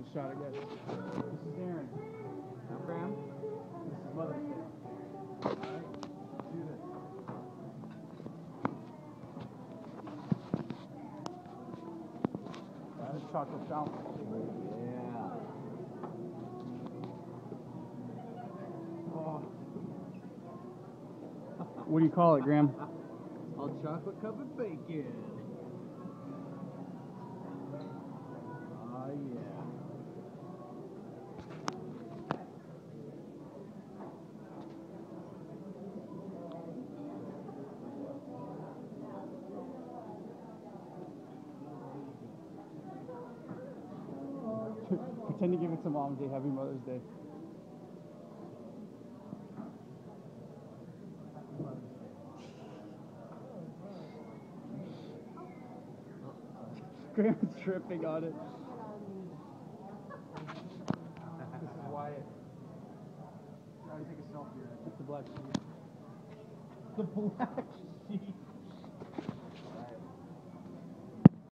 Graham a shot, I guess. This is Aaron. I'm Graham. This is Mother's Day. Alright, let's do this. That is chocolate fountain. Yeah. Oh. What do you call it, Graham? All chocolate covered bacon. Oh yeah. Pretend to give it to Mom and say Happy Mother's Day. Graham's tripping on it. This is Wyatt. Trying to take a selfie. It's the black sheep. The black sheep.